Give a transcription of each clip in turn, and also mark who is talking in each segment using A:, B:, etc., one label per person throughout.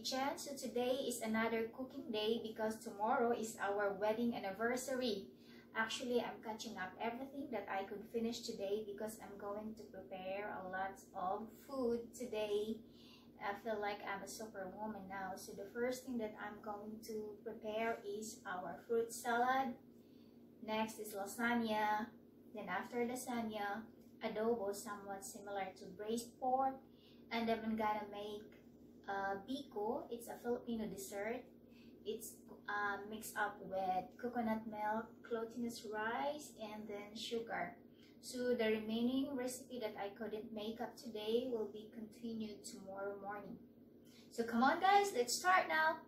A: kitchen. So today is another cooking day because tomorrow is our wedding anniversary. Actually, I'm catching up everything that I could finish today because I'm going to prepare a lot of food today. I feel like I'm a superwoman now. So the first thing that I'm going to prepare is our fruit salad. Next is lasagna. Then after lasagna, adobo, somewhat similar to braised pork. And then I'm gonna make biko. It's a Filipino dessert. It's mixed up with coconut milk, glutinous rice, and then sugar. So the remaining recipe that I couldn't make up today will be continued tomorrow morning. So come on guys, let's start now.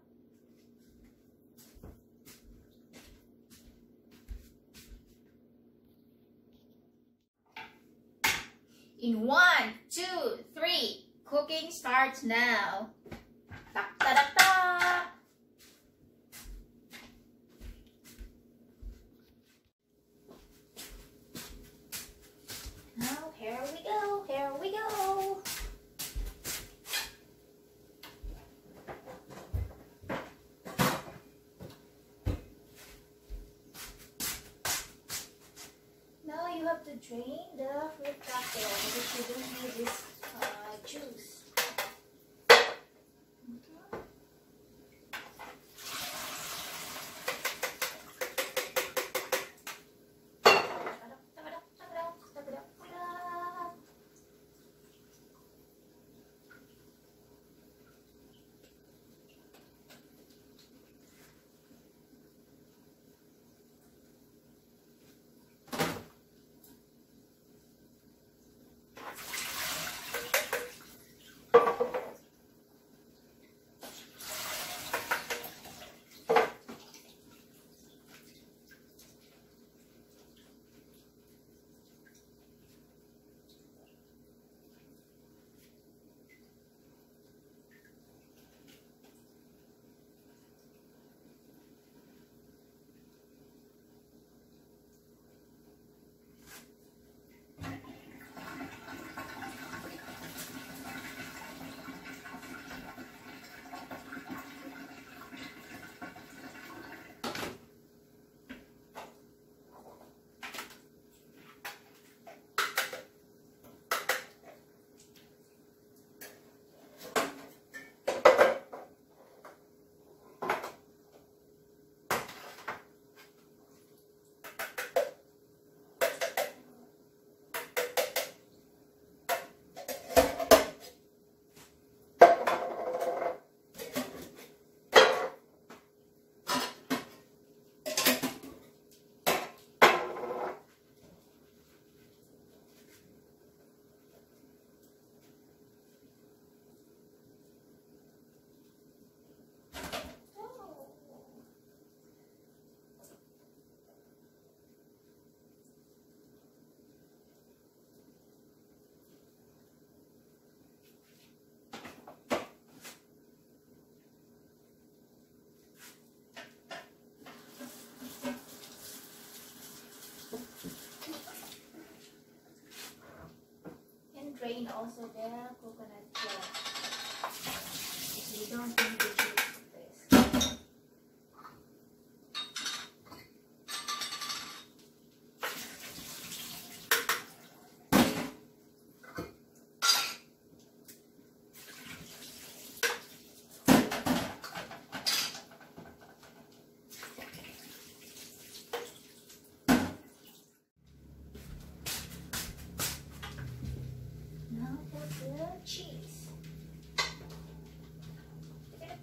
A: In 1, 2, 3, cooking starts now. Tak, ta, ta, ta. Now here we go, here we go. Now you have to drain the fruit cocktail because you don't need this juice. Drain also the coconut milk. You don't need the juice of this. Now for the cheese.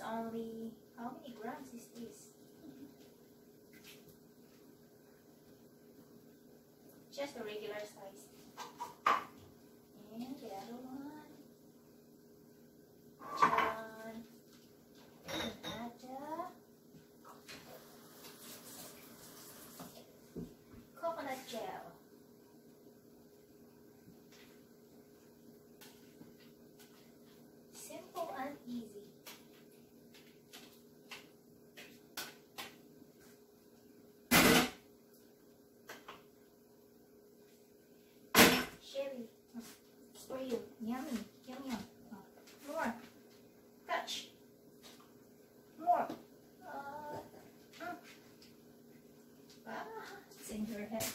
A: only, how many grams is this? Just a regular size. And the other one, John, add coconut gel. Simple and easy. Sherry, it's for you. Yummy, yum yum. More. Touch. More. It's in your head.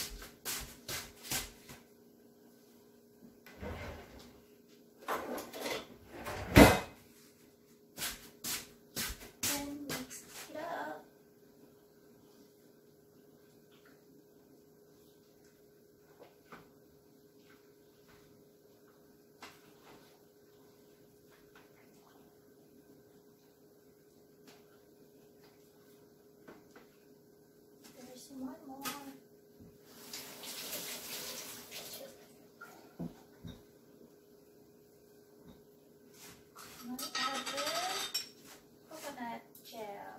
A: Then mix it up. There's one more. Another coconut gel.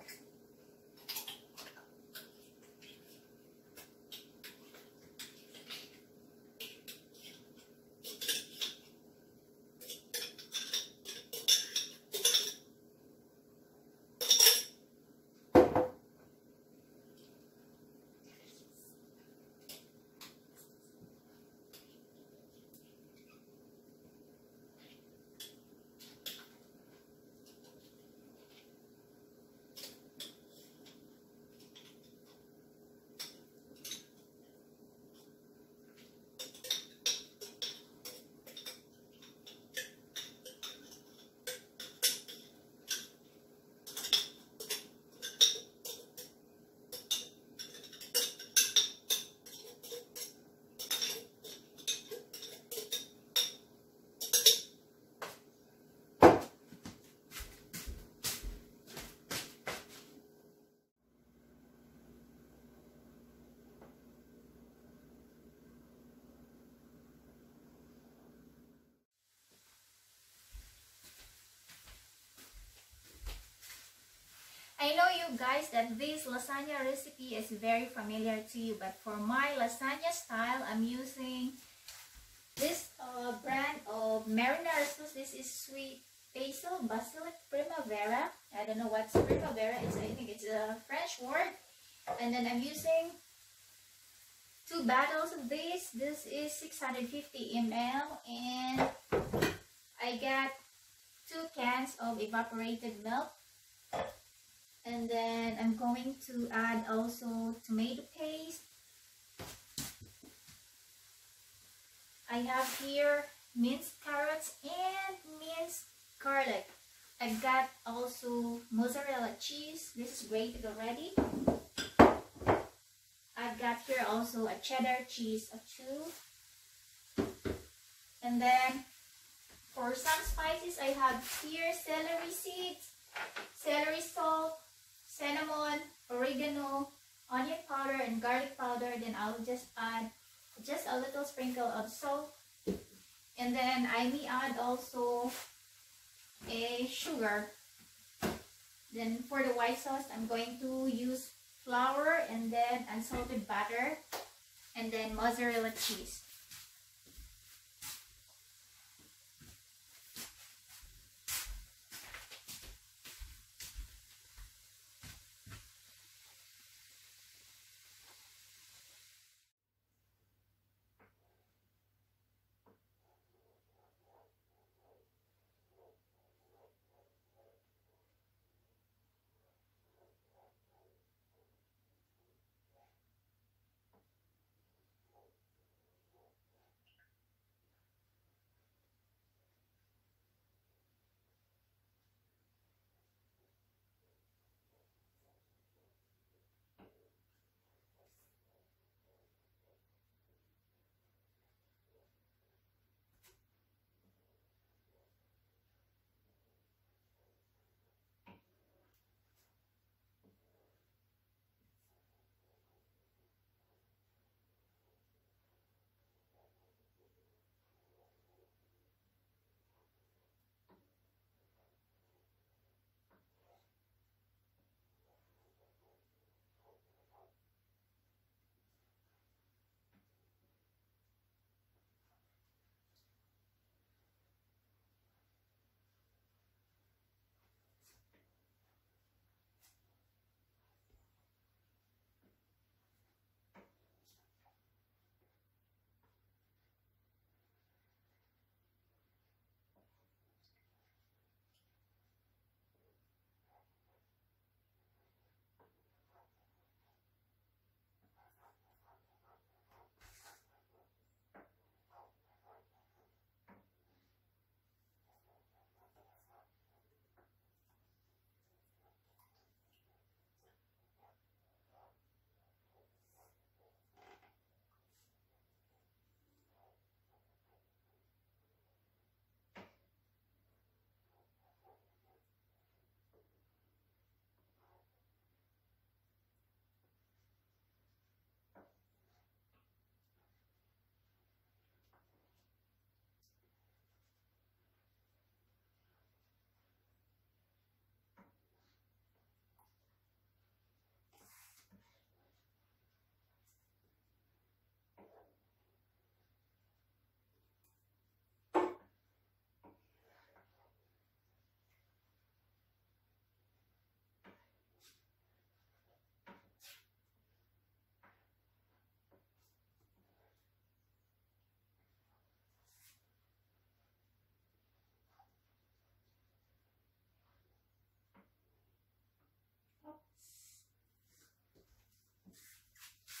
A: I know you guys that this lasagna recipe is very familiar to you, but for my lasagna style, I'm using this brand of marinara sauce. This is sweet basil, basilic primavera. I don't know what's primavera. I think it's a French word. And then I'm using 2 bottles of this. This is 650 ml, and I got 2 cans of evaporated milk. And then I'm going to add also tomato paste. I have here minced carrots and minced garlic. I've got also mozzarella cheese. This is grated already. I've got here also a cheddar cheese of 2. And then for some spices, I have here celery seeds, celery salt, cinnamon, oregano, onion powder, and garlic powder. Then I'll just add just a little sprinkle of salt. And then I may add also a sugar. Then for the white sauce, I'm going to use flour and then unsalted butter and then mozzarella cheese.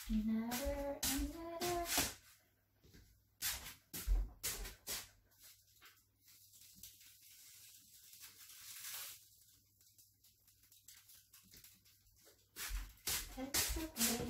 A: Another. That's okay.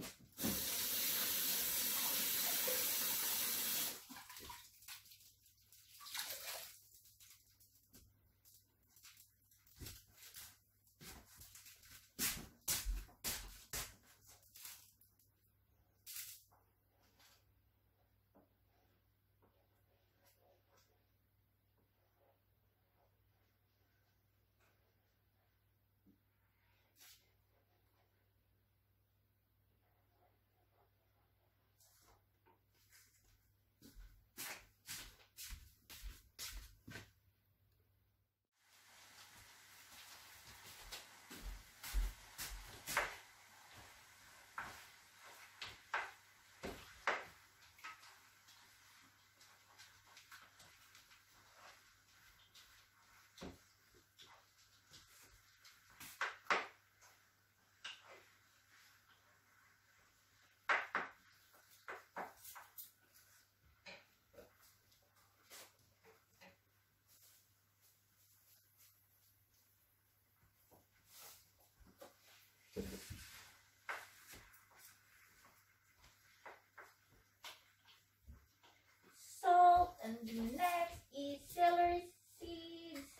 A: Salt, and the next is celery seeds.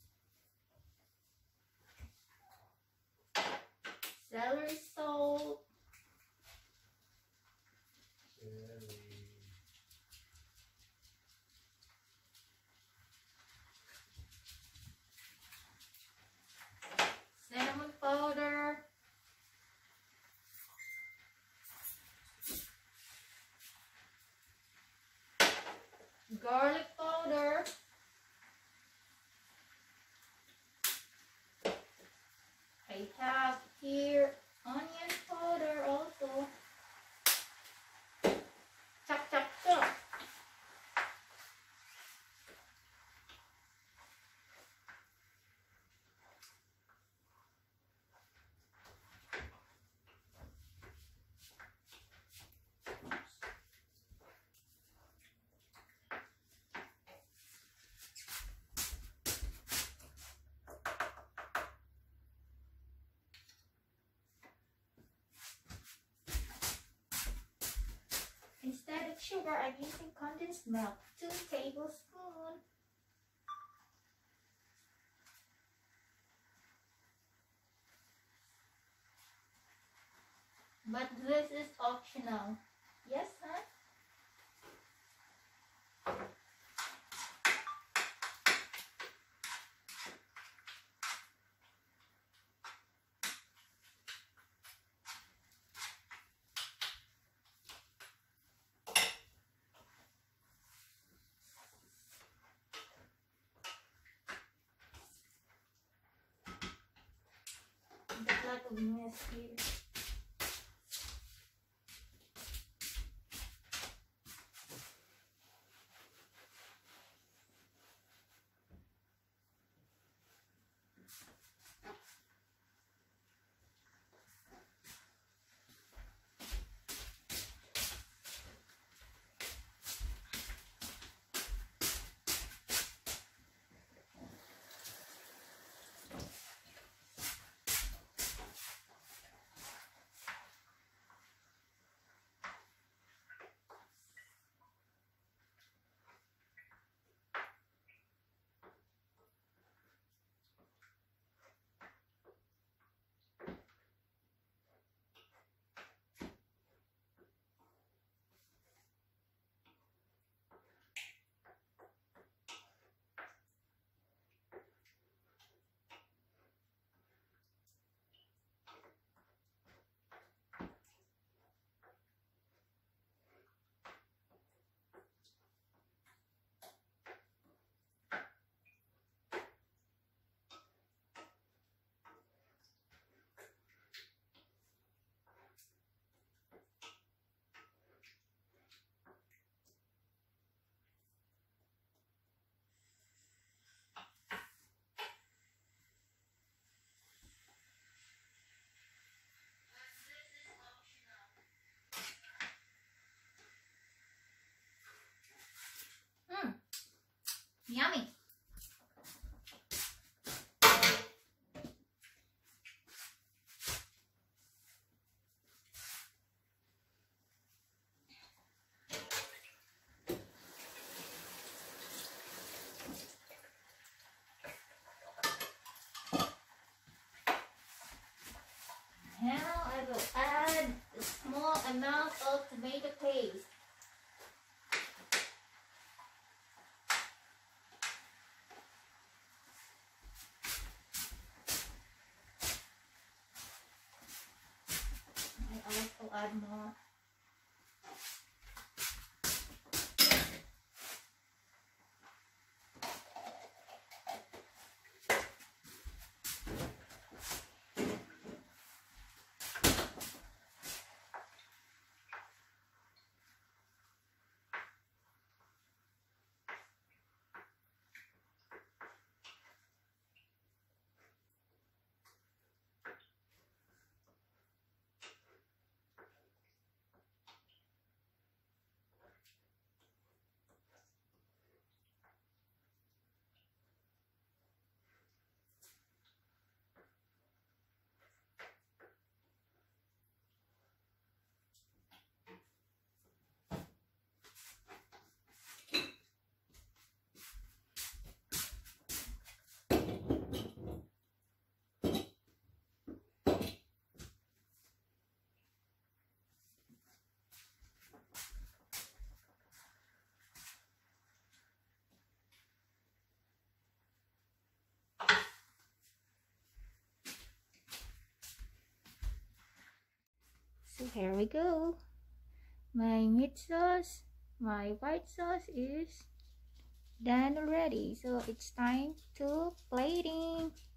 A: Celery salt. Cinnamon powder. Garlic powder. I have here onion powder also. Chop, chop, chop. Instead of sugar, I'm using condensed milk, 2 tablespoons. But this is optional. Yes, huh? There's a lot of mess here. add more. So here we go. My meat sauce, my white sauce is done already. So it's time to plating.